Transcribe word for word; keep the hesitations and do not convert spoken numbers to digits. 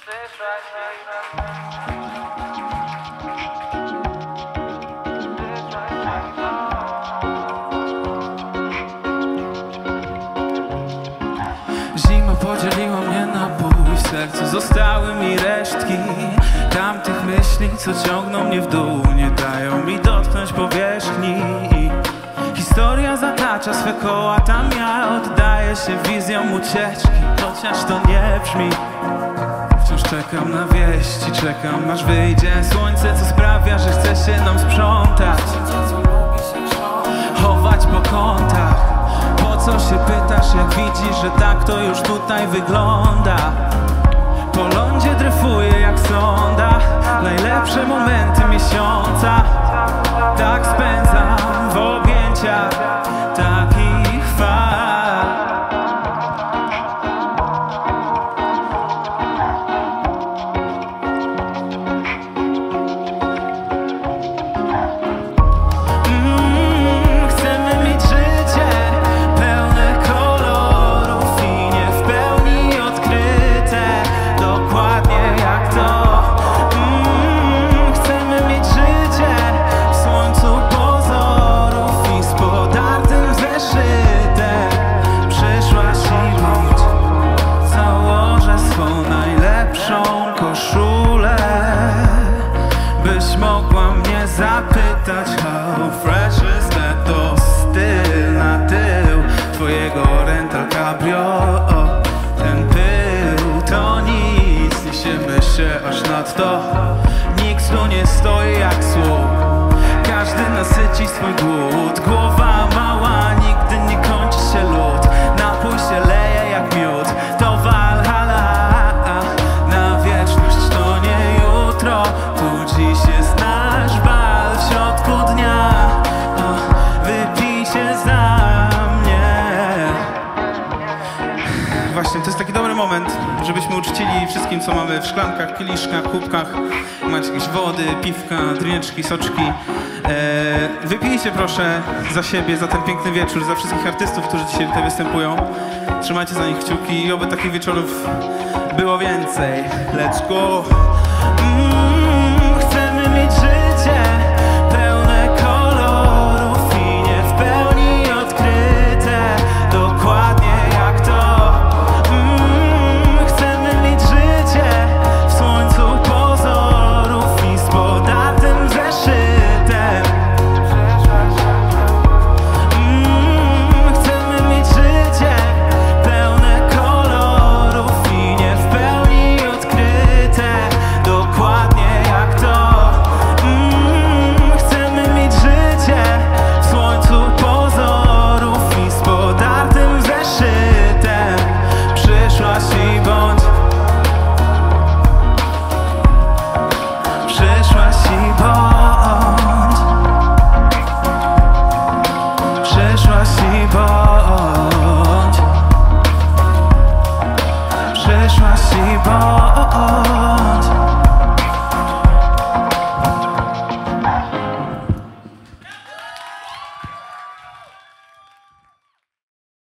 Zima podzieliła mnie na pół, w sercu zostały mi resztki tamtych myśli, co ciągną mnie w dół, nie dają mi dotknąć powierzchni. Historia zatacza swe koła, tam ja oddaję się wizjom ucieczki, chociaż to nie brzmi. Wciąż czekam na wieści, czekam aż wyjdzie słońce, co sprawia, że chce się nam sprzątać, chować po kątach. Po co się pytasz, jak widzisz, że tak to już tutaj wygląda? Po lądzie dryfuję jak sonda, najlepsze momenty miesiąca. Tak spędzam w objęciach takich fal. Mm, chcemy mieć życie pełne kolorów i nie w pełni odkryte, dokładnie jak to. Mm, chcemy mieć życie w słońcu pozorów i z podartym zeszytem. Przyszłaś i ludź, założę swą najlepszą koszulę, byś mogła mnie zapytać, how fresh is that? To styl na tył twojego rental cabrio. Ten pył to nic, niesiemy się aż nadto. Nikt tu nie stoi jak słup, każdy nasyci swój głód. Głowa mała, nigdy nie kończy się lód. Napój się leje jak miód, to Walhalla. Na wieczność to nie jutro, tu dziś jest nasz bal w środku dnia. Wypij się za mnie. Właśnie, to jest taki dobry moment, żebyśmy uczcili wszystkim, co mamy w szklankach, kieliszkach, kubkach. Macie jakieś wody, piwka, drineczki, soczki. Eee, wypijcie proszę za siebie, za ten piękny wieczór, za wszystkich artystów, którzy dzisiaj tutaj występują. Trzymajcie za nich kciuki i oby takich wieczorów było więcej. Let's go! Mm.